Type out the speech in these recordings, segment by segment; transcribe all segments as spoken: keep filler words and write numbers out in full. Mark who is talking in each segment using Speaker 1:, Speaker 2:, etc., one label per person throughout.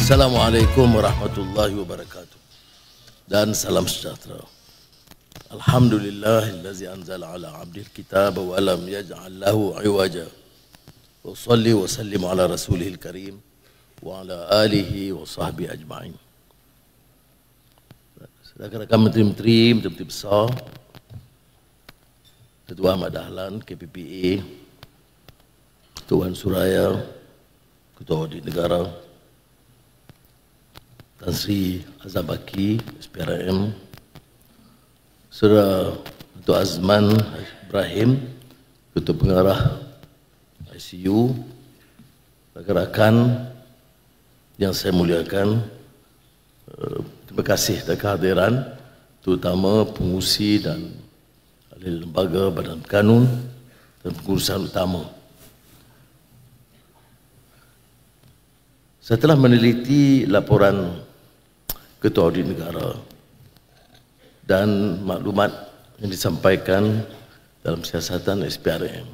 Speaker 1: Assalamualaikum warahmatullahi wabarakatuh. Dan salam sejahtera. Alhamdulillahillazi anzala ala abdil kitab wa lam yaj'al lahu iwaja. Wa salli wa sallim ala rasulihil karim wa ala alihi wa sahbihi ajma'in. Rakan-rakan menteri-menteri, menteri-menteri besar, Ketua Ahmad Dahlan, K P P A, Ketua Wan Suraya, Ketua Audit Negara, Tan Sri Azam Baki, S P R M, Saudara Ketua Azman Ibrahim, Ketua Pengarah I C U, rakan-rakan yang saya muliakan, terima kasih atas kehadiran, terutama pengurusi dan ahli lembaga badan kanun dan pengurusan utama. Saya telah meneliti laporan Ketua Audit Negara dan maklumat yang disampaikan dalam siasatan S P R M,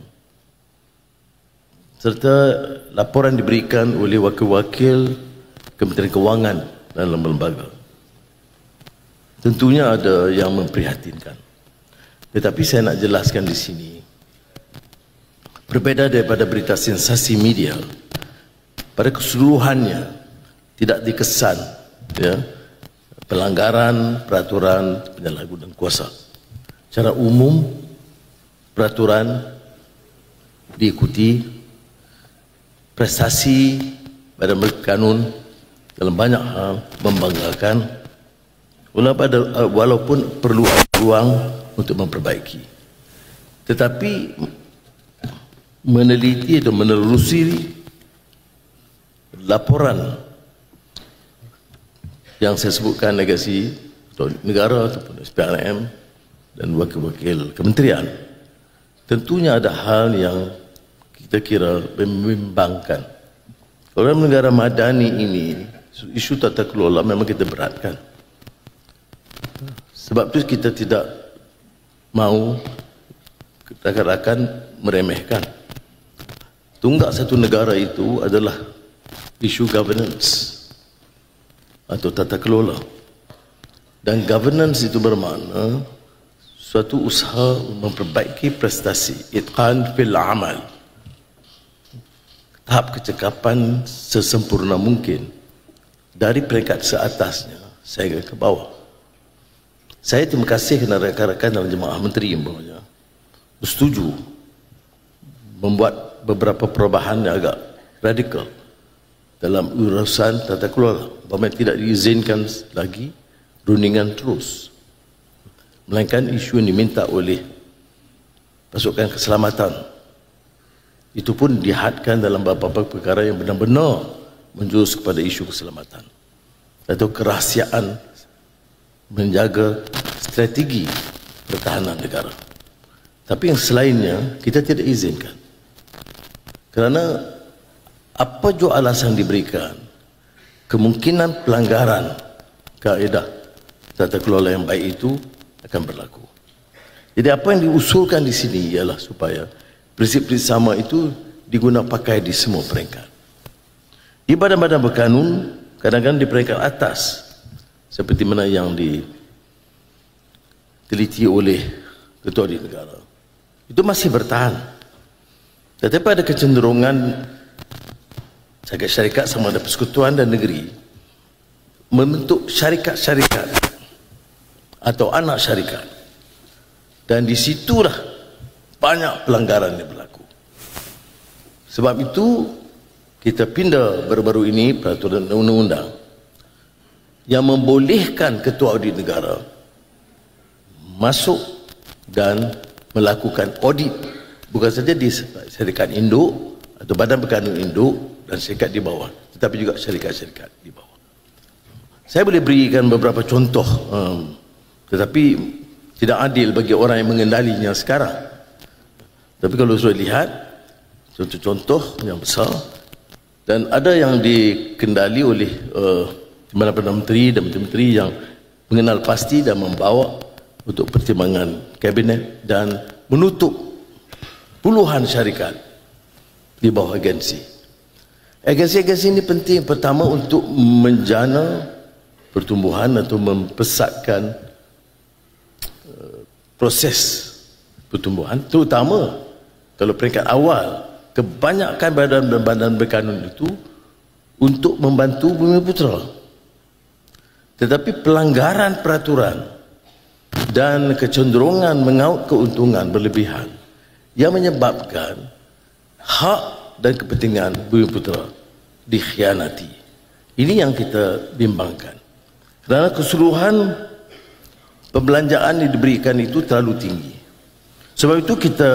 Speaker 1: serta laporan diberikan oleh wakil-wakil Kementerian Kewangan dan lembaga. Tentunya ada yang memprihatinkan, tetapi saya nak jelaskan di sini, berbeda daripada berita sensasi media, pada keseluruhannya tidak dikesan ya, pelanggaran peraturan penyalahgunaan kuasa. Secara umum peraturan diikuti, prestasi badan kanun dalam banyak hal membanggakan, walaupun perlu ruang untuk memperbaiki. Tetapi meneliti atau menelusuri laporan yang saya sebutkan negasi atau negara ataupun S P R M dan wakil-wakil kementerian, tentunya ada hal yang kita kira membimbangkan. Dalam negara madani ini, isu tata kelola memang kita beratkan. Sebab itu kita tidak mau rakan-rakan meremehkan. Tunggak satu negara itu adalah isu governance atau tata kelola. Dan governance itu bermakna suatu usaha memperbaiki prestasi, itqan fil amal, tahap kecekapan sesempurna mungkin dari peringkat seatasnya sehingga ke bawah. Saya terima kasih kepada rakan-rakan dalam jemaah menteri yang bersetuju membuat beberapa perubahan yang agak radikal dalam urusan tata kelola, bahawa tidak diizinkan lagi rundingan terus, melainkan isu yang diminta oleh pasukan keselamatan itu pun dihadkan dalam beberapa perkara yang benar-benar menjurus kepada isu keselamatan atau kerahsiaan menjaga strategi pertahanan negara. Tapi yang selainnya kita tidak izinkan, kerana apa jua alasan diberikan, kemungkinan pelanggaran kaedah tata kelola yang baik itu akan berlaku. Jadi apa yang diusulkan di sini ialah supaya prinsip-prinsip sama itu digunakan pakai di semua peringkat. Di badan-badan berkanun, kadang-kadang di peringkat atas, seperti mana yang diteliti oleh Ketua Audit Negara, itu masih bertahan. Tetapi ada kecenderungan syarikat-syarikat sama ada persekutuan dan negeri membentuk syarikat-syarikat atau anak syarikat, dan disitulah banyak pelanggaran yang berlaku. Sebab itu kita pindah baru-baru ini peraturan undang-undang yang membolehkan Ketua Audit Negara masuk dan melakukan audit, bukan saja di syarikat induk atau badan berkanun induk dan syarikat di bawah, tetapi juga syarikat-syarikat di bawah. Saya boleh berikan beberapa contoh, um, tetapi tidak adil bagi orang yang mengendalinya sekarang. Tapi kalau sudah lihat contoh-contoh yang besar, dan ada yang dikendali oleh uh, Perdana Menteri dan Menteri-Menteri yang mengenal pasti dan membawa untuk pertimbangan kabinet dan menutup puluhan syarikat di bawah agensi. Agensi-agensi ini penting pertama untuk menjana pertumbuhan atau mempesatkan uh, proses pertumbuhan, terutama kalau peringkat awal kebanyakan badan-badan berkanun itu untuk membantu Bumiputera. Tetapi pelanggaran peraturan dan kecenderungan mengaut keuntungan berlebihan yang menyebabkan hak dan kepentingan Bumiputera dikhianati. Ini yang kita bimbangkan. Kerana keseluruhan pembelanjaan yang diberikan itu terlalu tinggi. Sebab itu kita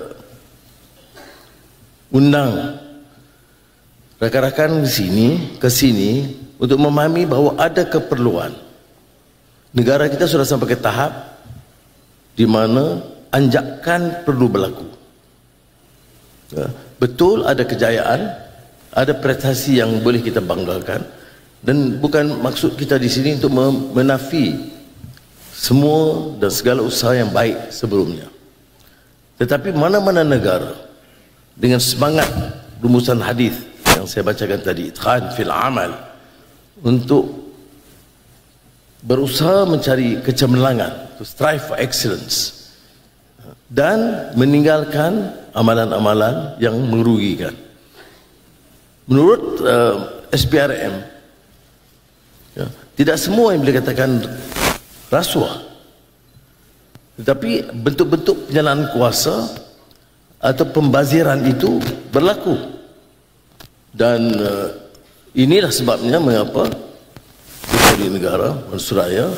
Speaker 1: undang rakan-rakan di sini ke sini untuk memahami bahawa ada keperluan. Negara kita sudah sampai ke tahap di mana anjakan perlu berlaku. Ya, betul ada kejayaan, ada prestasi yang boleh kita banggakan. Dan bukan maksud kita di sini untuk menafi semua dan segala usaha yang baik sebelumnya. Tetapi mana-mana negara dengan semangat rumusan hadis yang saya bacakan tadi, itqan fil amal, untuk berusaha mencari kecemerlangan, to strive for excellence, dan meninggalkan amalan-amalan yang merugikan. Menurut uh, S P R M, ya, tidak semua yang boleh katakan rasuah, tetapi bentuk-bentuk penyalahan kuasa atau pembaziran itu berlaku. Dan uh, inilah sebabnya mengapa Ketua Negara Mansur Raya,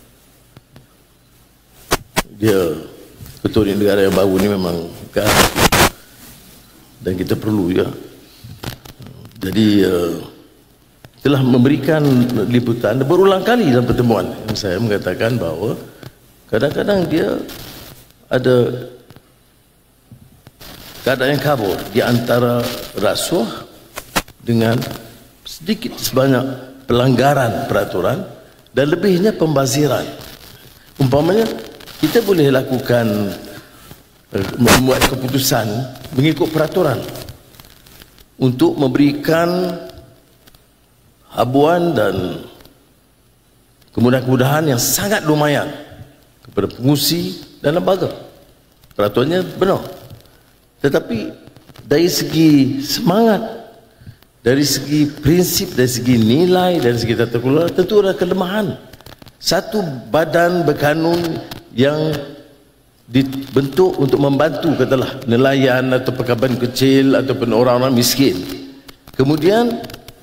Speaker 1: dia Ketua Negara yang baru ni memang kan, dan kita perlu ya. Jadi uh, telah memberikan liputan berulang kali dalam pertemuan yang saya mengatakan bahawa kadang-kadang dia ada keadaan yang kabur di antara rasuah dengan sedikit sebanyak pelanggaran peraturan dan lebihnya pembaziran. Umpamanya kita boleh lakukan membuat keputusan mengikut peraturan untuk memberikan habuan dan kemudahan-kemudahan yang sangat lumayan kepada pengusi dan lembaga. Peraturannya benar. Tetapi dari segi semangat, dari segi prinsip, dari segi nilai, dari segi tata kelola, tentu ada kelemahan. Satu badan berkanun yang dibentuk untuk membantu katalah nelayan atau pekaban kecil ataupun orang-orang miskin, kemudian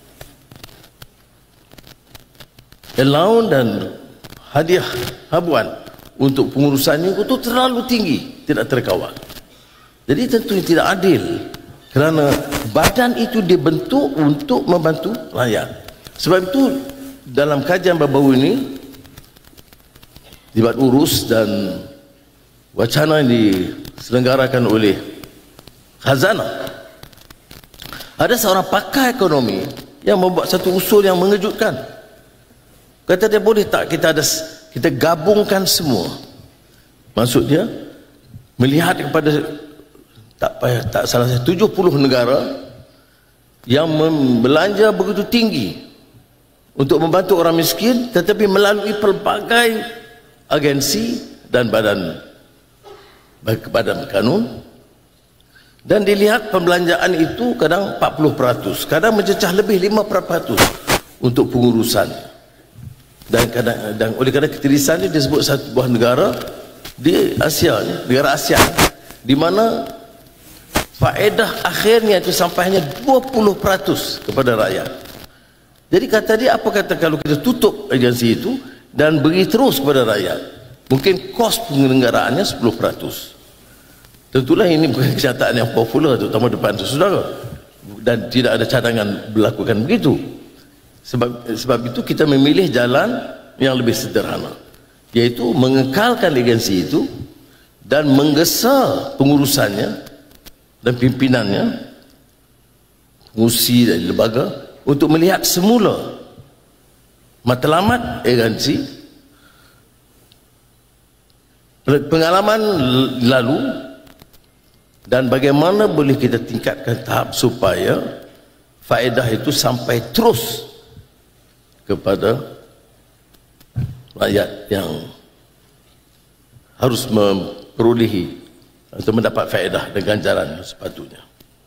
Speaker 1: allowance dan hadiah habuan untuk pengurusannya itu terlalu tinggi, tidak terkawal. Jadi tentu tidak adil kerana badan itu dibentuk untuk membantu rakyat. Sebab itu dalam kajian baru-baru ini dibuat urus dan wacana yang diselenggarakan oleh Khazanah, ada seorang pakar ekonomi yang membuat satu usul yang mengejutkan. Kata dia, boleh tak kita ada kita gabungkan semua. Maksud dia melihat kepada tak payah tak salah saya tujuh puluh negara yang membelanja begitu tinggi untuk membantu orang miskin, tetapi melalui pelbagai agensi dan badan badan kanun, dan dilihat pembelanjaan itu kadang empat puluh peratus, kadang mencecah lebih lima puluh peratus untuk pengurusan. Dan kadang, dan oleh kerana ketirisan ini disebut satu buah negara di Asia, negara Asia, di mana faedah akhirnya itu sampai hanya dua puluh peratus kepada rakyat. Jadi kata dia, apa kata kalau kita tutup agensi itu dan beri terus kepada rakyat, mungkin kos penyelenggaraannya sepuluh peratus. Tentulah ini bukan kenyataan yang popular, terutama depan saudara, dan tidak ada cadangan melakukan begitu. Sebab, sebab itu kita memilih jalan yang lebih sederhana, yaitu mengekalkan agensi itu dan menggesa pengurusannya dan pimpinannya, pengurusi dan lembaga, untuk melihat semula matlamat agensi, pengalaman lalu, dan bagaimana boleh kita tingkatkan tahap supaya faedah itu sampai terus kepada rakyat yang harus memperolehi atau mendapat faedah dan ganjaran sepatutnya.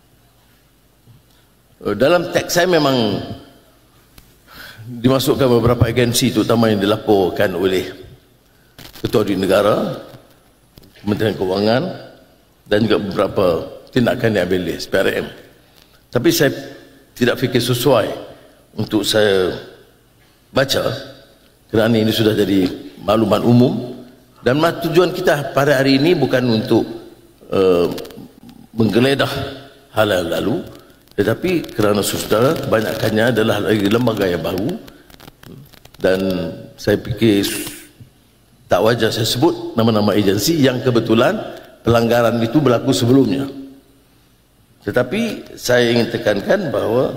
Speaker 1: Dalam teks saya memang dimasukkan beberapa agensi, terutama yang dilaporkan oleh Ketua Audit Negara, Kementerian Kewangan, dan juga beberapa tindakan yang diambil oleh S P R M. Tapi saya tidak fikir sesuai untuk saya baca, kerana ini sudah jadi maklumat umum, dan tujuan kita pada hari ini bukan untuk uh, menggeledah hal yang lalu, tetapi kerana saudara kebanyakannya adalah lagi lembaga yang baru, dan saya fikir tak wajar saya sebut nama-nama agensi yang kebetulan pelanggaran itu berlaku sebelumnya. Tetapi saya ingin tekankan bahawa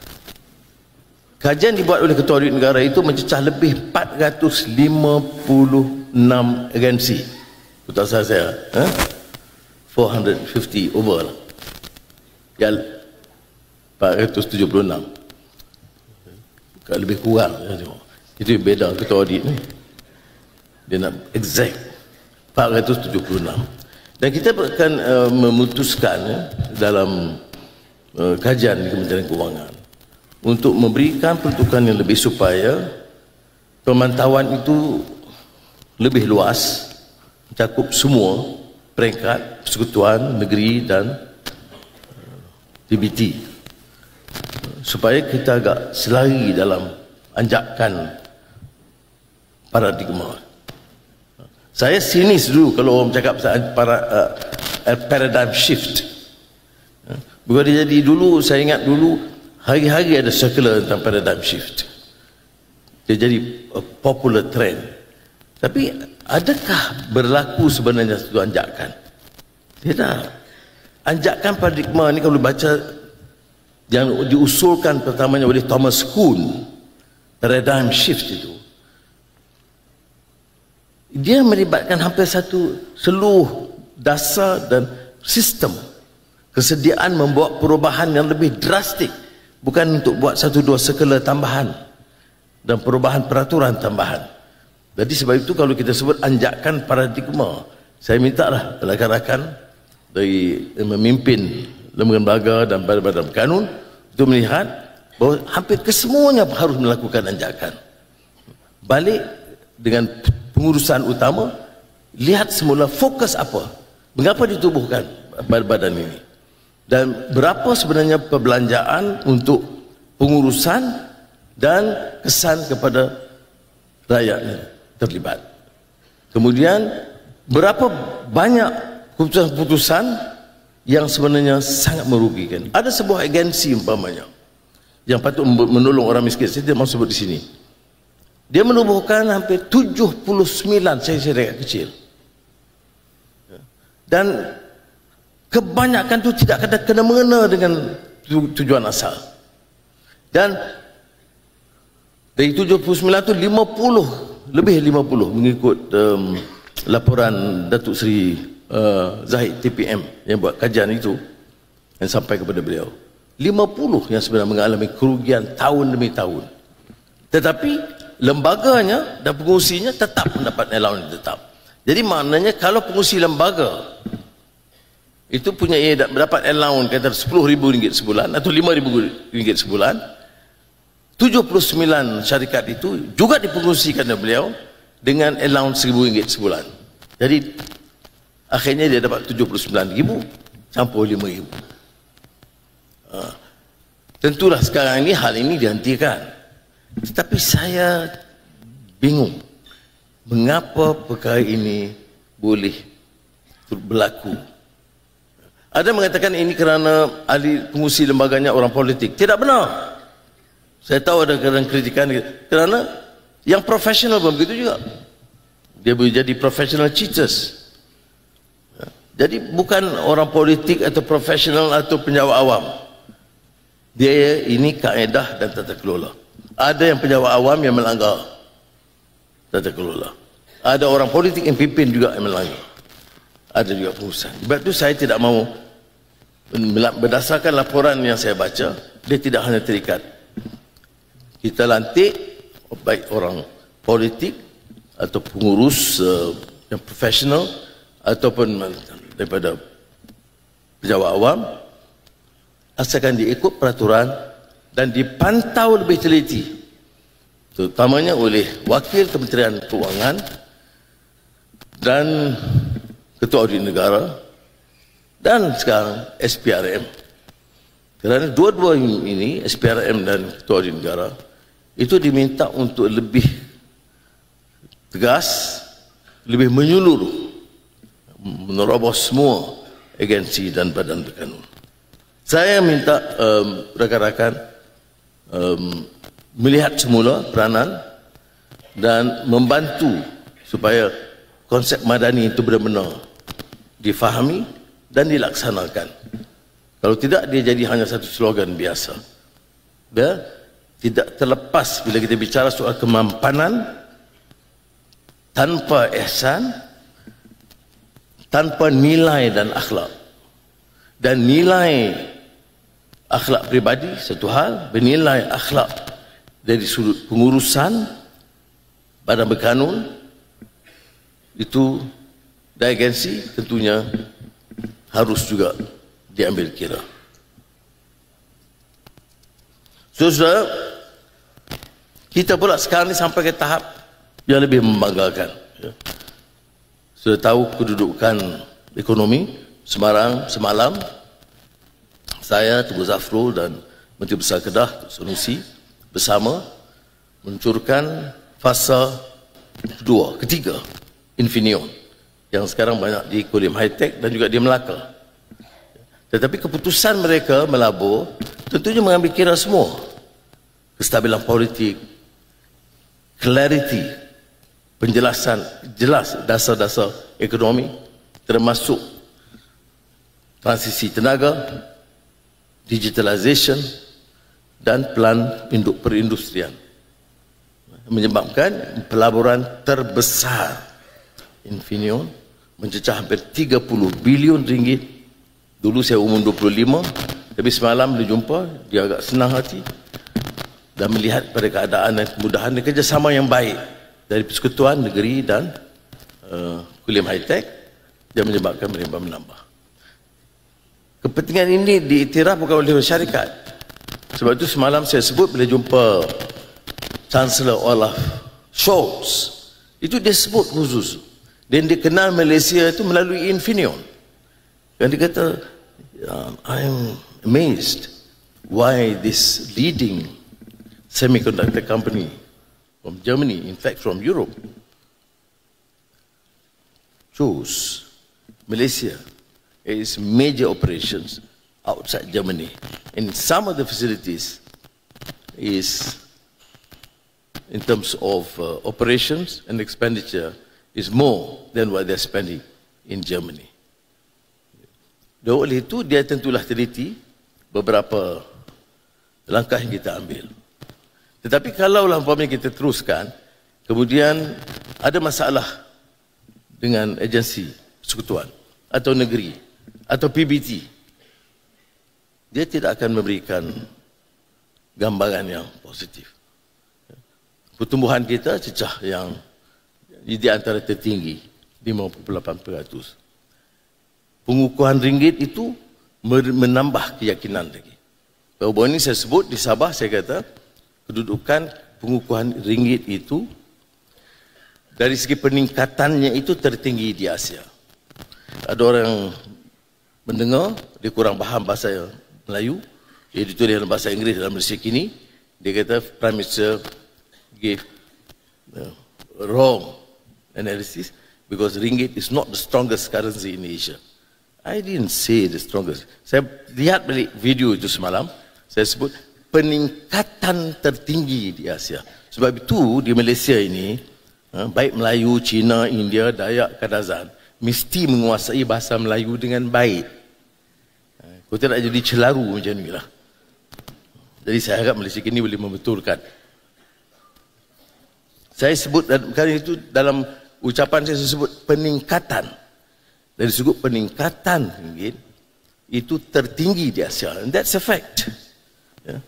Speaker 1: kajian dibuat oleh Ketua Audit Negara itu mencecah lebih empat ratus lima puluh enam agensi. Betul saya, eh? empat ratus lima puluh over lah. Ya, empat ratus tujuh puluh enam. Lebih kurang. Itu yang beda Ketua Audit ni. Dia nak exact empat ratus tujuh puluh enam. Dan kita akan uh, memutuskan ya, dalam uh, kajian di Kementerian Kewangan untuk memberikan peruntukan yang lebih supaya pemantauan itu lebih luas, mencakup semua peringkat persekutuan negeri dan T B T, supaya kita agak selari dalam anjakan paradigma. Saya sinis dulu kalau orang cakap para, uh, paradigm shift. Bukan dia jadi dulu, saya ingat dulu hari-hari ada circular tentang paradigm shift. Dia jadi a popular trend. Tapi adakah berlaku sebenarnya satu anjakan? Tidak. Anjakan paradigma ni kalau baca yang diusulkan pertamanya oleh Thomas Kuhn, paradigm shift itu, dia melibatkan hampir satu seluruh dasar dan sistem kesediaan membuat perubahan yang lebih drastik, bukan untuk buat satu dua circular tambahan dan perubahan peraturan tambahan. Jadi sebab itu kalau kita sebut anjakan paradigma, saya mintalah rakan-rakan dari memimpin lembaga dan badan-badan kanun untuk melihat bahawa hampir kesemuanya harus melakukan anjakan. Balik dengan pengurusan utama, lihat semula fokus apa, mengapa ditubuhkan badan ini, dan berapa sebenarnya perbelanjaan untuk pengurusan dan kesan kepada rakyat yang terlibat. Kemudian berapa banyak keputusan-keputusan yang sebenarnya sangat merugikan. Ada sebuah agensi umpamanya yang patut menolong orang miskin, saya tidak mahu sebut di sini. Dia menubuhkan hampir tujuh puluh sembilan syarikat kecil, dan kebanyakan itu tidak ada kena-mengena dengan tujuan asal. Dan dari tujuh puluh sembilan itu lima puluh, lebih lima puluh mengikut um, laporan Datuk Seri uh, Zahid T P M yang buat kajian itu yang sampai kepada beliau, lima puluh yang sebenarnya mengalami kerugian tahun demi tahun. Tetapi lembaganya dan pengurusinya tetap mendapat allowance tetap. Jadi maknanya kalau pengurusi lembaga itu punya ia mendapat allowance kata sepuluh ribu ringgit sebulan atau lima ribu ringgit sebulan, tujuh puluh sembilan syarikat itu juga dipengurusikan oleh beliau dengan allowance seribu ringgit sebulan. Jadi akhirnya dia dapat tujuh puluh sembilan ribu campur lima ribu. Ha. Tentulah sekarang ini hal ini dihentikan. Tetapi saya bingung mengapa perkara ini boleh berlaku. Ada mengatakan ini kerana ahli pengurusi lembaganya orang politik. Tidak benar. Saya tahu ada kadang kritikan kerana yang profesional pun begitu juga. Dia boleh jadi professional cheaters. Jadi bukan orang politik atau profesional atau penjawat awam. Dia ini kaedah dan tata kelola. Ada yang penjawat awam yang melanggar tata kelola. Ada orang politik yang pimpin juga yang melanggar. Ada juga pengurusan. Sebab itu saya tidak mahu berdasarkan laporan yang saya baca, dia tidak hanya terikat. Kita lantik baik orang politik atau pengurus uh, yang profesional ataupun daripada pejabat awam, asalkan diikut peraturan dan dipantau lebih teliti, terutamanya oleh Wakil Kementerian Keuangan dan Ketua Audit Negara dan sekarang S P R M. Kerana dua-dua ini, S P R M dan Ketua Audit Negara, itu diminta untuk lebih tegas, lebih menyeluruh, menerobos semua agensi dan badan berkanun. Saya minta um, rakan-rakan um, melihat semula peranan dan membantu supaya konsep madani itu benar-benar difahami dan dilaksanakan. Kalau tidak, dia jadi hanya satu slogan biasa. Ya? Tidak terlepas bila kita bicara soal kemampanan, tanpa ihsan, tanpa nilai dan akhlak. Dan nilai akhlak pribadi satu hal, bernilai akhlak dari sudut pengurusan badan berkanun itu dan agensi tentunya harus juga diambil kira. Saudara, kita pula sekarang ni sampai ke tahap yang lebih membanggakan. Sudah tahu kedudukan ekonomi Semarang semalam, saya, Tengku Zafrul dan Menteri Besar Kedah, Sanusi, bersama meluncurkan fasa kedua, ketiga, Infineon, yang sekarang banyak di Kulim High-Tech dan juga di Melaka. Tetapi keputusan mereka melabur tentunya mengambil kira semua. Kestabilan politik, clarity, penjelasan jelas dasar-dasar ekonomi, termasuk transisi tenaga, digitalization dan plan induk perindustrian, menyebabkan pelaburan terbesar Infineon mencecah hampir tiga puluh bilion ringgit. Dulu saya umur dua puluh lima, tapi semalam dia jumpa, dia agak senang hati dan melihat pada keadaan dan kemudahan dan kerjasama yang baik dari Persekutuan Negeri dan uh, Kulim High-Tech yang menyebabkan mereka menambah. Kepentingan ini diiktiraf bukan oleh syarikat. Sebab itu semalam saya sebut bila jumpa Chancellor Olaf Scholz, itu dia sebut khusus. Dan dia kenal Malaysia itu melalui Infineon. Dan dia kata, I'm amazed why this leading semiconductor company from Germany, in fact from Europe, chose Malaysia as major operations outside Germany. And some of the facilities is, in terms of uh, operations and expenditure, is more than what they're spending in Germany. Dan oleh itu, dia tentulah teliti beberapa langkah yang kita ambil. Tetapi kalaulah umpamanya kita teruskan, kemudian ada masalah dengan agensi persekutuan atau negeri atau P B T, dia tidak akan memberikan gambaran yang positif. Pertumbuhan kita cecah yang di antara tertinggi, lima puluh lapan peratus. Pengukuhan ringgit itu menambah keyakinan lagi. Baru ini saya sebut di Sabah, saya kata kedudukan pengukuhan ringgit itu dari segi peningkatannya itu tertinggi di Asia. Ada orang mendengar, dia kurang faham bahasa Melayu, dia ditulis dalam bahasa Inggeris dalam Malaysia kini, dia kata Prime Minister gave uh, wrong analysis because ringgit is not the strongest currency in Asia. I didn't say the strongest. Saya lihat balik video itu semalam, saya sebut peningkatan tertinggi di Asia. Sebab itu di Malaysia ini, baik Melayu, Cina, India, Dayak, Kadazan, mesti menguasai bahasa Melayu dengan baik. Kau tidak jadi celaru macam ni lah. Jadi saya harap Malaysia ini boleh membetulkan. Saya sebut kali itu dalam ucapan saya sebut peningkatan. Dari sudut peningkatan ringgit, itu tertinggi di Asia. And that's a fact. Ya.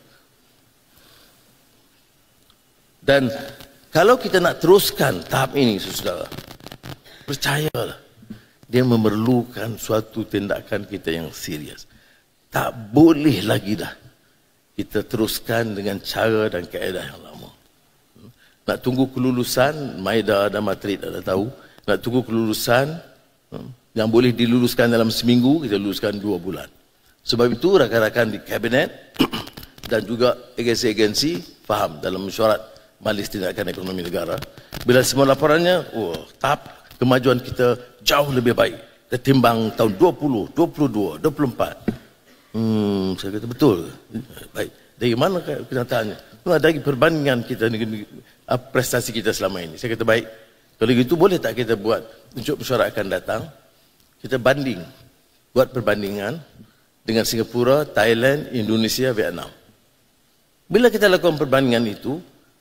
Speaker 1: Dan kalau kita nak teruskan tahap ini, saudara, percayalah, dia memerlukan suatu tindakan kita yang serius. Tak boleh lagi dah kita teruskan dengan cara dan kaedah yang lama. Nak tunggu kelulusan, Maida dan Matrik dah tahu. Nak tunggu kelulusan, yang boleh diluluskan dalam seminggu, kita luluskan dua bulan. Sebab itu rakan-rakan di kabinet dan juga agensi-agensi faham dalam mesyuarat Majlis Tindakan Ekonomi Negara. Bila semua laporannya, oh, tahap kemajuan kita jauh lebih baik ketimbang tahun dua puluh, dua puluh dua, dua puluh empat. Hmm, saya kata betul. Baik. Dari mana kenyataannya? Dari perbandingan kita dengan prestasi kita selama ini. Saya kata baik. Kalau gitu boleh tak kita buat untuk mesyuarat akan datang, kita banding, buat perbandingan dengan Singapura, Thailand, Indonesia, Vietnam. Bila kita lakukan perbandingan itu,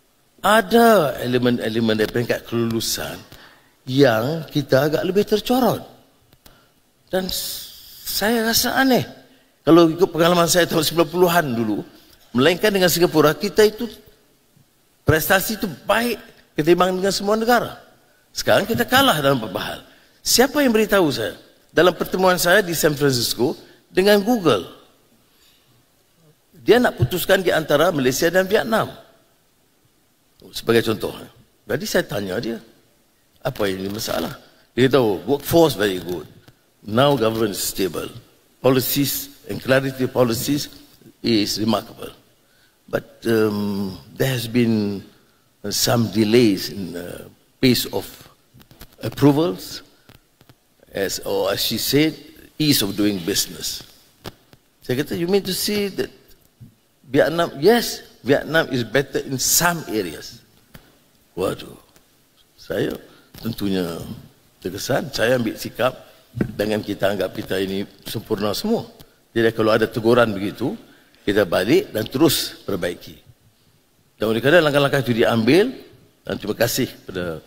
Speaker 1: ada elemen-elemen dari peringkat kelulusan yang kita agak lebih tercorot. Dan saya rasa aneh. Kalau ikut pengalaman saya tahun sembilan puluhan dulu, melainkan dengan Singapura, kita itu prestasi itu baik ketimbang dengan semua negara. Sekarang kita kalah dalam beberapa hal. Siapa yang beritahu saya? Dalam pertemuan saya di San Francisco dengan Google. Dia nak putuskan di antara Malaysia dan Vietnam. Sebagai contoh. Jadi saya tanya dia, apa yang ini masalah? Dia tahu, workforce very good. Now government is stable. Policies and clarity of policies is remarkable. But um, there has been some delays in the pace of approvals, as, or as she said, ease of doing business. Saya kata, you mean to say that Vietnam, yes, Vietnam is better in some areas. Waduh, saya tentunya terkesan, saya ambil sikap, dengan kita anggap kita ini sempurna semua. Jadi kalau ada teguran begitu, kita balik dan terus perbaiki. Dan oleh kerana langkah-langkah itu diambil, dan terima kasih kepada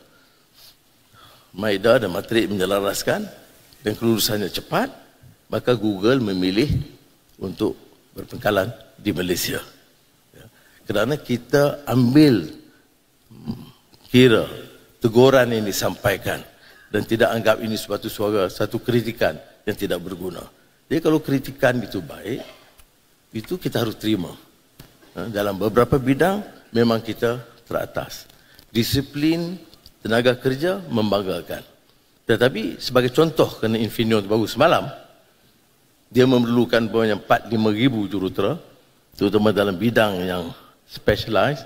Speaker 1: Maida dan Matrik menyelaraskan, dan kelulusannya cepat, maka Google memilih untuk berpangkalan di Malaysia. Ya. Kerana kita ambil kira teguran yang disampaikan dan tidak anggap ini suatu suara, satu kritikan yang tidak berguna. Jadi kalau kritikan itu baik, itu kita harus terima. Dalam beberapa bidang memang kita teratas. Disiplin tenaga kerja membanggakan. Tetapi sebagai contoh, kerana Infineon baru semalam, dia memerlukan banyak empat puluh lima ribu jurutera, terutama dalam bidang yang specialized,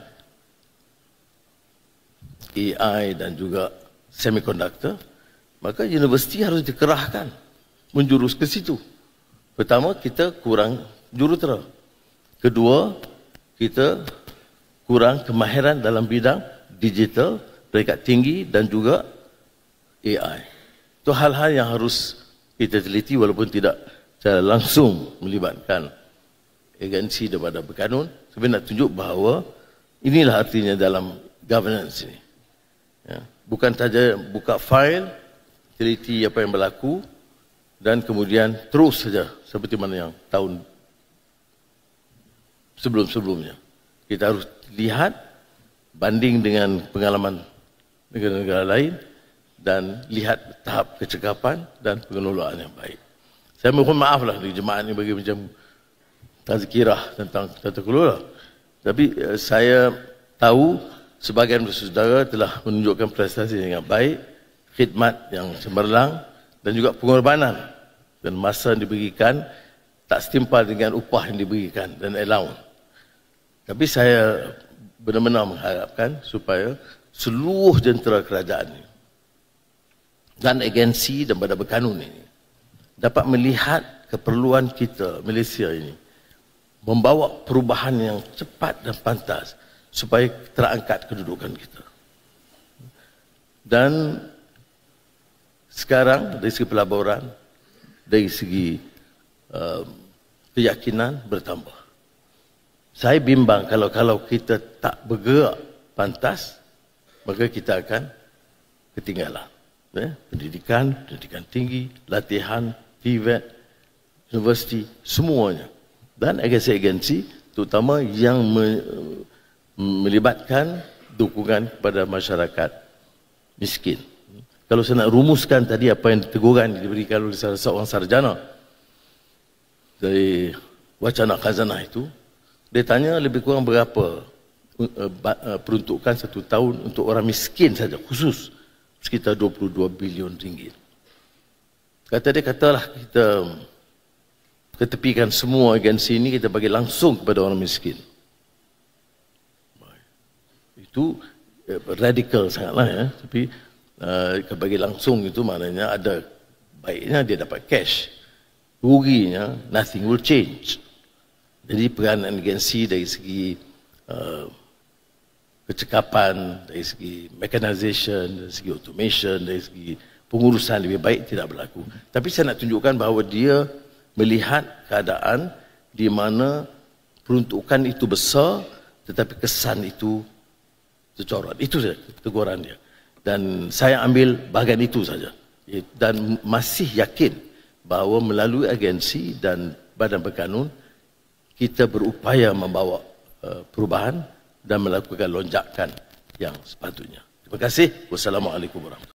Speaker 1: A I dan juga semiconductor, maka universiti harus dikerahkan menjurus ke situ. Pertama, kita kurang jurutera. Kedua, kita kurang kemahiran dalam bidang digital, peringkat tinggi dan juga A I. Itu hal-hal yang harus kita teliti walaupun tidak secara langsung melibatkan agensi daripada berkanun. Tapi nak tunjuk bahawa inilah artinya dalam governance ini. Ya. Bukan saja buka file, teliti apa yang berlaku dan kemudian terus saja seperti mana yang tahun sebelum-sebelumnya. Kita harus lihat banding dengan pengalaman negara-negara lain dan lihat tahap kecekapan dan pengelolaan yang baik. Saya mohon maaflah dari jemaah ini bagi macam tazkirah tentang tata kelola. Tapi eh, saya tahu sebagian saudara telah menunjukkan prestasi yang baik, khidmat yang cemerlang dan juga pengorbanan dan masa yang diberikan tak setimpal dengan upah yang diberikan dan allowance. Tapi saya benar-benar mengharapkan supaya seluruh jentera kerajaan ini dan agensi dan badan berkanun ini dapat melihat keperluan kita Malaysia ini membawa perubahan yang cepat dan pantas supaya terangkat kedudukan kita. Dan sekarang dari segi pelaburan, dari segi uh, keyakinan bertambah. Saya bimbang kalau kalau kita tak bergerak pantas, maka kita akan ketinggalan. Ya? Pendidikan, pendidikan tinggi, latihan, T V E T, universiti, semuanya. Dan agensi-agensi terutama yang me, melibatkan dukungan kepada masyarakat miskin. Kalau saya nak rumuskan tadi apa yang teguran diberikan oleh salah seorang sarjana dari wacana khazanah itu, dia tanya lebih kurang berapa peruntukan satu tahun untuk orang miskin saja khusus, sekitar dua puluh dua bilion ringgit. Kata dia, katalah kita ketepikan semua agensi ini, kita bagi langsung kepada orang miskin. Itu eh, radikal sangatlah ya, tapi uh, bagi langsung itu maknanya ada baiknya dia dapat cash, ruginya nothing will change. Jadi peranan agensi dari segi uh, kecekapan, dari segi mechanization, dari segi automation, dari segi pengurusan lebih baik tidak berlaku. Tapi saya nak tunjukkan bahawa dia melihat keadaan di mana peruntukan itu besar tetapi kesan itu tercorot. Itu saja teguran dia. Dan saya ambil bahagian itu saja. Dan masih yakin bahawa melalui agensi dan badan berkanun kita berupaya membawa uh, perubahan dan melakukan lonjakan yang sepatutnya. Terima kasih. Wassalamualaikum warahmatullahi wabarakatuh.